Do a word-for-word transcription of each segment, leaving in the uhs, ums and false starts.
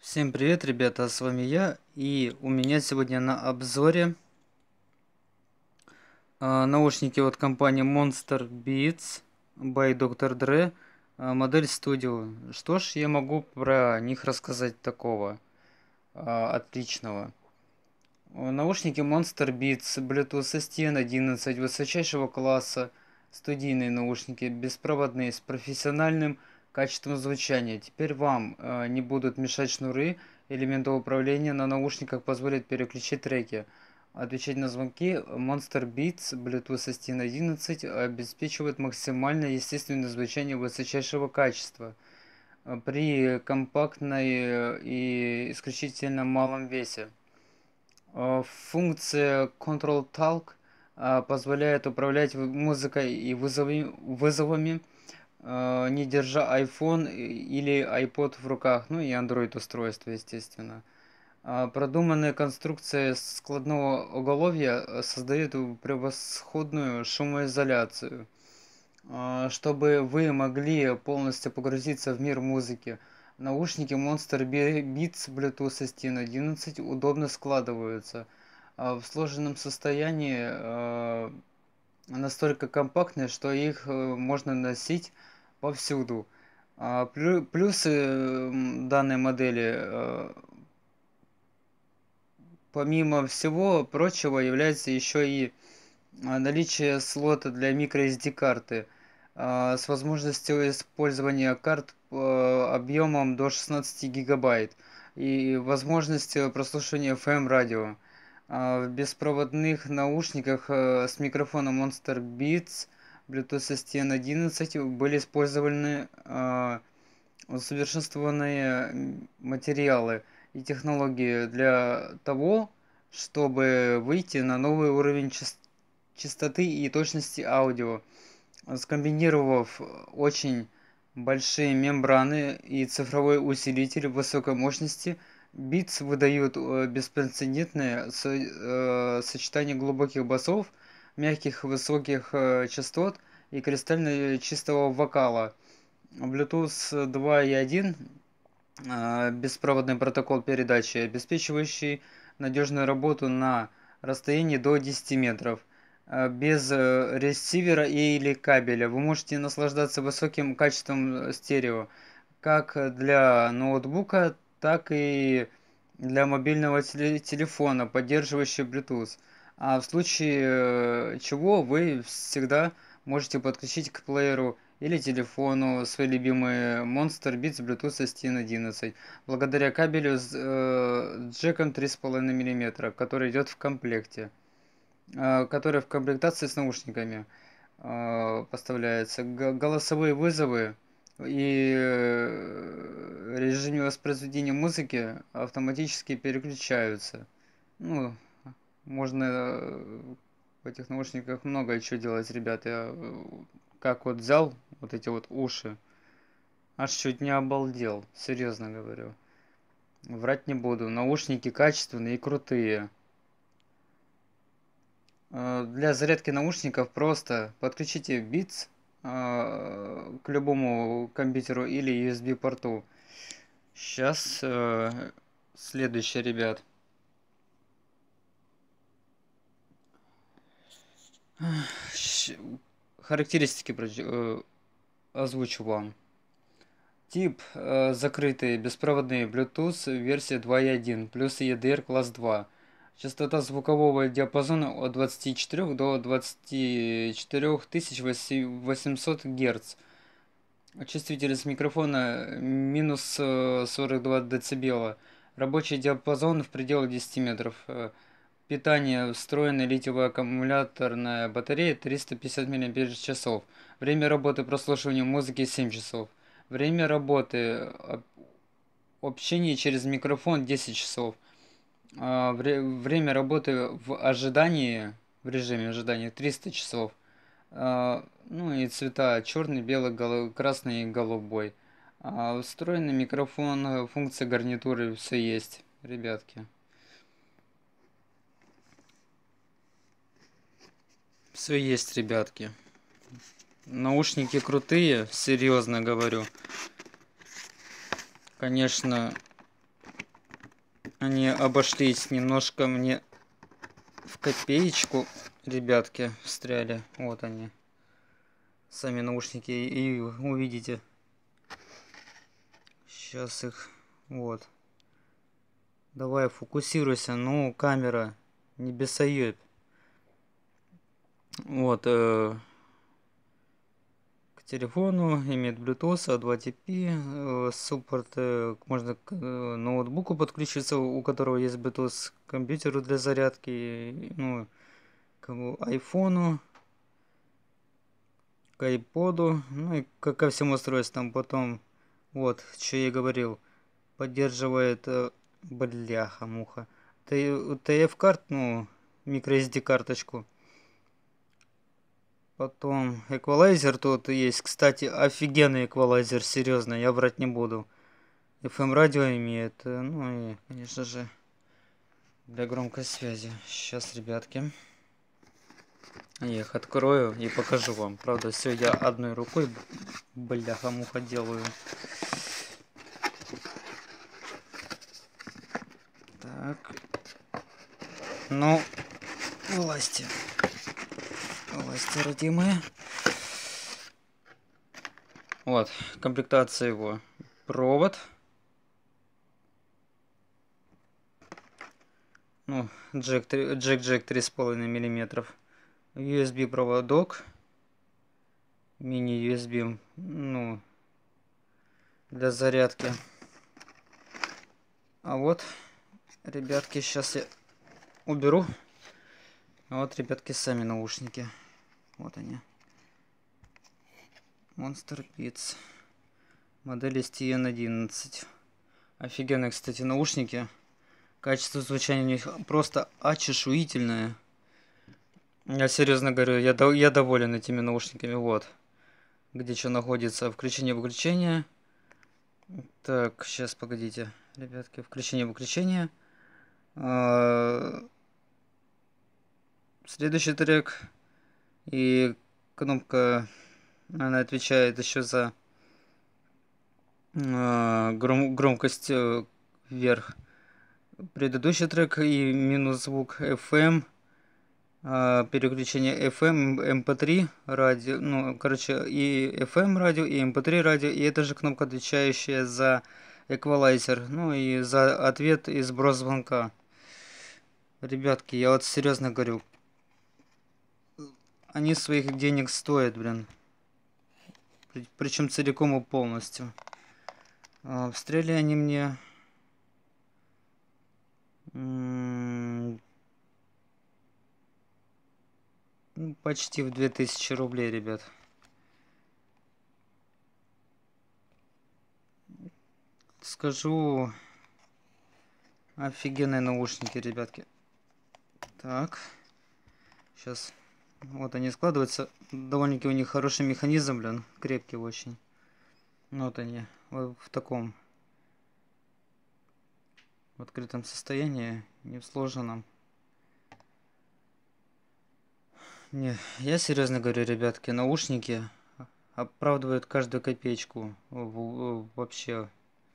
Всем привет, ребята, с вами я, и у меня сегодня на обзоре а, наушники от компании Monster Beats by доктор Dre, а, модель Studio. Что ж я могу про них рассказать такого а, отличного? О, Наушники Monster Beats Bluetooth эс ти эн одиннадцать высочайшего класса, студийные наушники, беспроводные, с профессиональным качеством звучания. Теперь вам э, не будут мешать шнуры, элементы управления на наушниках позволят переключить треки. Отвечать на звонки Monster Beats Bluetooth эс ти эн одиннадцать обеспечивает максимально естественное звучание высочайшего качества э, при компактной э, и исключительно малом весе. Э, Функция Control Talk э, позволяет управлять в- музыкой и вызови- вызовами, э, не держа iPhone и- или iPod в руках, ну и Android устройство, естественно. А Продуманная конструкция складного оголовья э, создает превосходную шумоизоляцию, а, чтобы вы могли полностью погрузиться в мир музыки. Наушники Monster Beats Bluetooth эс ти эн одиннадцать удобно складываются. а, В сложенном состоянии а, настолько компактные, что их э, можно носить повсюду. А, плю- Плюсы м, данной модели, э, помимо всего прочего, является еще и а, наличие слота для microSD карты а, с возможностью использования карт по объемом до шестнадцати гигабайт и возможностью прослушивания эф эм радио. А, В беспроводных наушниках э, с микрофоном Monster Beats Bluetooth эс ти эн одиннадцать были использованы а, усовершенствованные материалы и технологии для того, чтобы выйти на новый уровень частоты чистоты и точности аудио, скомбинировав очень большие мембраны и цифровой усилитель высокой мощности. Beats выдают э, беспрецедентное со- э, сочетание глубоких басов, мягких высоких э, частот и кристально чистого вокала. Bluetooth два и один, э, беспроводный протокол передачи, обеспечивающий надежную работу на расстоянии до десяти метров. Э, Без э, ресивера или кабеля вы можете наслаждаться высоким качеством э, стерео, как для ноутбука, так и для мобильного теле- телефона, поддерживающего Bluetooth. А в случае э, чего вы всегда можете подключить к плееру или телефону свои любимые Monster Beats Bluetooth эс ти эн одиннадцать благодаря кабелю с э, джеком три с половиной миллиметра, который идет в комплекте, э, который в комплектации с наушниками э, поставляется. Г- голосовые вызовы и э, режиме воспроизведения музыки автоматически переключаются. Ну, можно э, в этих наушниках много чего делать, ребят. Я э, как вот взял вот эти вот уши, аж чуть не обалдел, серьезно говорю. Врать не буду, наушники качественные и крутые. Э, Для зарядки наушников просто подключите Beats э, к любому компьютеру или ю эс би порту. Сейчас следующее, ребят. Щ- Характеристики проч- э, озвучу вам. Тип э, закрытый, беспроводный Bluetooth версия два и один, плюс и ди ар класс два. Частота звукового диапазона от двадцати четырёх до двадцати четырёх тысяч восьмисот Гц. Чувствительность микрофона минус э, сорок два дБ. Рабочий диапазон в пределах десяти метров. Э, Питание встроенная литиевая аккумуляторная батарея триста пятьдесят мАч. Время работы прослушивания музыки семь часов. Время работы об- общения через микрофон десять часов. А, вре- Время работы в ожидании, в режиме ожидания триста часов. А, Ну и цвета черный, белый, голо- красный и голубой. А встроенный микрофон, э, функция гарнитуры, все есть, ребятки. Все есть, ребятки. Наушники крутые, серьезно говорю. Конечно, Они обошлись немножко мне в копеечку, ребятки, встряли. Вот они. Сами наушники. И увидите. Сейчас их. Вот. Давай, фокусируйся. Ну, камера. Не бесоебь. Вот. Э к телефону. Имеет Bluetooth, два ти пи. Э суппорт. Э можно к э ноутбуку подключиться, у которого есть Bluetooth. К компьютеру для зарядки. Ну, к айфону. К айподу. Ну и ко, ко всем устройствам. Потом. Вот, что я говорил. Поддерживает. Э бляха-муха. ти эф карт, ну, microSD карточку. Потом эквалайзер тут есть. Кстати, офигенный эквалайзер, серьезно, я брать не буду. эф эм радио имеет. Ну и, конечно же, для громкой связи. Сейчас, ребятки. Я их открою и покажу вам. Правда, все я одной рукой, бляха-муха, делаю. Так. Ну, власти. Власти родимые. Вот, комплектация его. Провод. Ну, джек, джек-джек три с половиной миллиметров. ю эс би проводок. Мини-ю эс би, ну, для зарядки. А вот, ребятки, сейчас я уберу. А вот, ребятки, сами наушники. Вот они. Monster Beats. Модель эс ти эн одиннадцать. Офигенные, кстати, наушники. Качество звучания у них просто очешуительное. Я серьезно говорю, я, до, я доволен этими наушниками. Вот. Где что находится. Включение-выключение. Так, сейчас, погодите. Ребятки, включение-выключение. Следующий трек. И кнопка, она отвечает еще за гром, громкость вверх. Предыдущий трек и минус звук эф эм. Переключение эф эм, эм пэ три радио. Ну, короче, и эф эм радио, и эм пэ три радио. И это же кнопка, отвечающая за эквалайзер. Ну и за ответ и сброс звонка. Ребятки, я вот серьезно говорю. Они своих денег стоят, блин. Причем целиком и полностью. Встряли они мне... Ну, почти в две тысячи рублей, ребят. Скажу... Офигенные наушники, ребятки. Так. Сейчас... Вот они складываются. Довольно-таки у них хороший механизм, блин. Крепкий очень. Вот они. Вот в таком... В открытом состоянии. Не в сложенном. Не, я серьезно говорю, ребятки. Наушники оправдывают каждую копеечку. Вообще.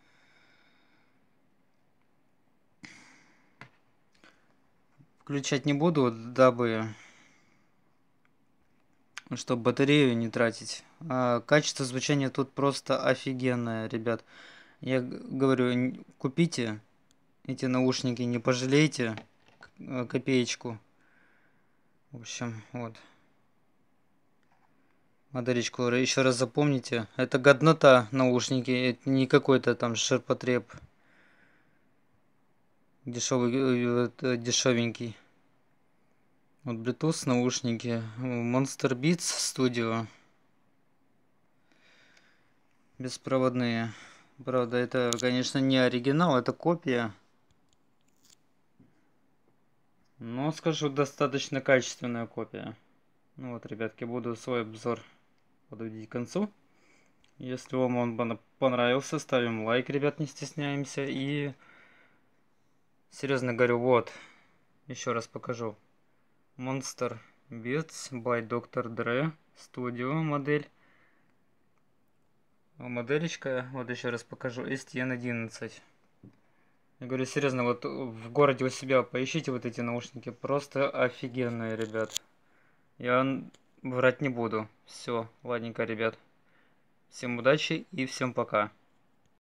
Включать не буду, дабы... Чтобы батарею не тратить. А качество звучания тут просто офигенное, ребят. Я говорю, купите эти наушники, не пожалейте копеечку. В общем, вот. Моделечку еще раз запомните. Это годнота наушники, это не какой-то там ширпотреб. Дешевый, дешевенький. Вот Bluetooth наушники. Monster Beats Studio. Беспроводные. Правда, это, конечно, не оригинал, это копия. Но, скажу, достаточно качественная копия. Ну вот, ребятки, буду свой обзор подводить к концу. Если вам он понравился, ставим лайк, ребят, не стесняемся. И, серьезно говорю, вот, еще раз покажу. Monster Beats by доктор Dre Studio модель. Моделечка, вот еще раз покажу, эс ти эн одиннадцать. Я говорю серьезно, вот в городе у себя поищите вот эти наушники. Просто офигенные, ребят. Я врать не буду. Все, ладненько, ребят. Всем удачи и всем пока.